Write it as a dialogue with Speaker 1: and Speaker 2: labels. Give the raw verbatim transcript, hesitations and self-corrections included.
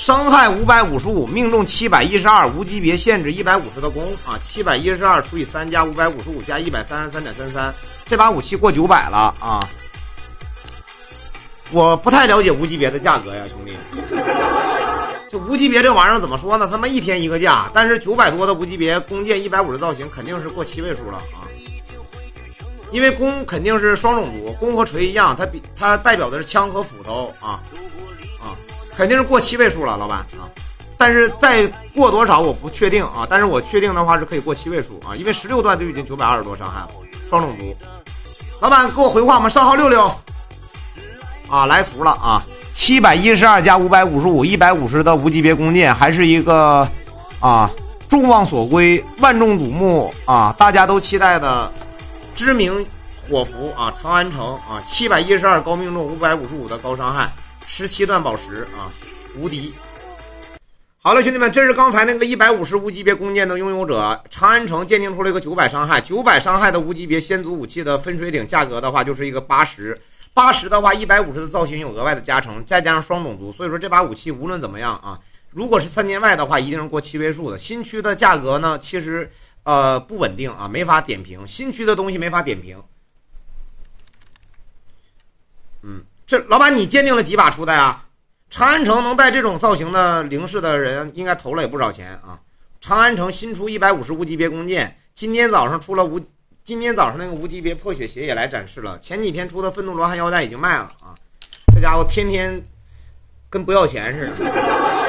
Speaker 1: 伤害五百五十五，命中七百一十二，无级别限制一百五十的攻啊，七百一十二除以三加五百五十五加一百三十三点三三，这把武器过九百了啊！我不太了解无级别的价格呀，兄弟。就无级别这玩意儿怎么说呢？他妈一天一个价，但是九百多的无级别弓箭一百五十造型肯定是过七位数了啊！因为弓肯定是双种族，弓和锤一样，它比它代表的是枪和斧头啊啊，肯定是过七位数了，老板啊！但是再过多少我不确定啊，但是我确定的话是可以过七位数啊，因为十六段就已经九百二十多伤害了，双种族。老板给我回话，我们上号六六啊，来图了啊！七百一十二加五百五十五，一百五十的无级别弓箭，还是一个啊众望所归、万众瞩目啊，大家都期待的知名火符啊，长安城啊，七百一十二高命中，五百五十五的高伤害，十七段宝石啊，无敌。好了，兄弟们，这是刚才那个一百五十无级别弓箭的拥有者，长安城鉴定出了一个九百伤害，九百伤害的无级别先祖武器的分水岭价格的话，就是一个八十。八十的话，一百五十的造型有额外的加成，再加上双种族，所以说这把武器无论怎么样啊，如果是三年外的话，一定是过七位数的。新区的价格呢，其实呃不稳定啊，没法点评。新区的东西没法点评。嗯，这老板你鉴定了几把出的呀？长安城能带这种造型的灵士的人，应该投了也不少钱啊。长安城新出一百五十无级别弓箭，今天早上出了无。今天早上那个无级别破血鞋也来展示了，前几天出的愤怒罗汉腰带已经卖了啊，这家伙天天跟不要钱似的。